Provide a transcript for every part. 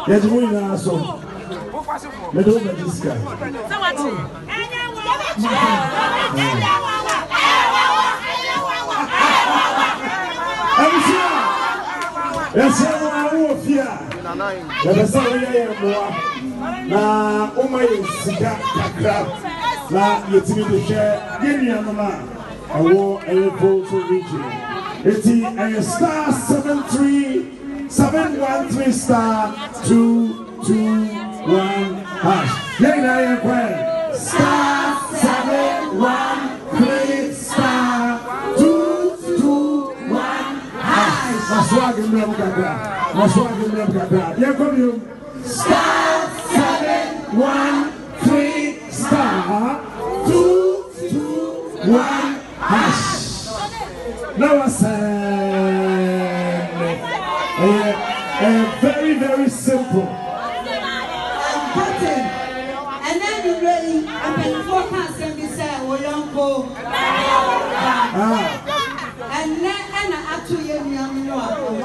Yes, we know so. Let us discuss. Yes, I will fear. Let us say, na umay sika kakra na yetimi de share yeni anoma awo elefo to region. Eti star 73713 star 221 hash. Yeni ayen kwen star 713 star 221 hash. Maswagi mremkada. Yekomium star 713 star 221 hash. Now I say very, very simple. And then you ready and then forecast and be said, oh, young go. And then actually, you know,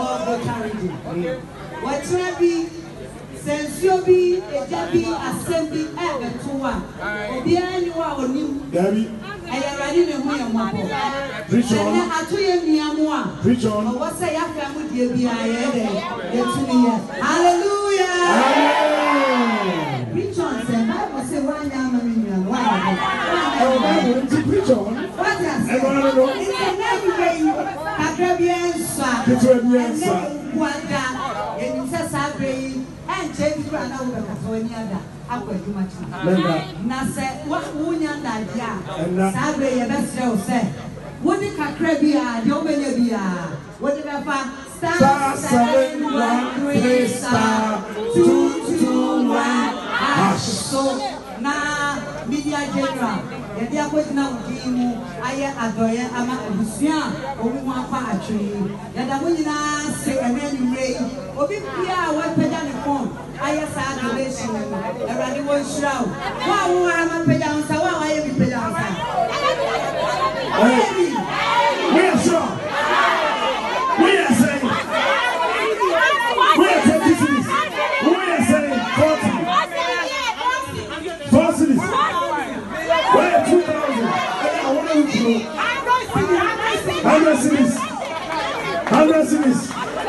what's going to be? Since you be a Debbie assembly ever to one, behind you are new. Debbie, I already know who you want. Preach on. I told you, preach on. What's say after I would give you a hallelujah. Preach on, say, Bible say, one young man. Preach on. What does it? It's and James ran over for any other. I will do much. Nasa, what would you not? Sabre, your best show said. What did Cacrebia, the Obelia? What did I find? Star 713 star 221 hash. So now, media general. If you are going now, I adore Ama Lucia, or we want a tree. That I will not say a man rain. Or be clear what pedal phone. I have a relation. A radical shroud. Wow, I'm a pedal. So why are you pedal? We are sure. We are saying. We are saying. We are saying 40. 40. Where 2,000? I want to know. 100 cities. 100 cities.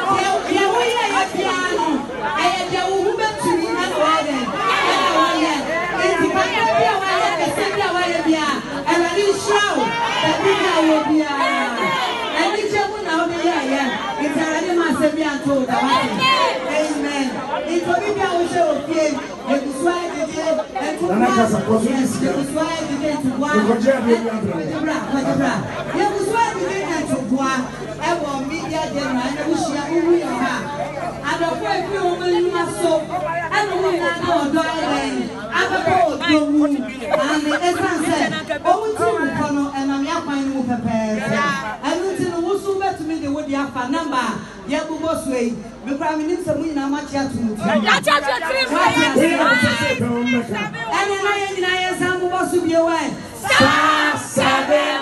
Amen. It will be also okay. It is why they did. And to yes, it was why they did to one. It was why they did to one. Ever media general, and we share who we are. And the way we are so, and we are now dying. And the essence said, oh, and I'm not finding with a pair. And until the Wusu met to me, they would have a number. Yabubo's way. The Prime Minister, we know much yet to move. And I am supposed to be away. Star 7.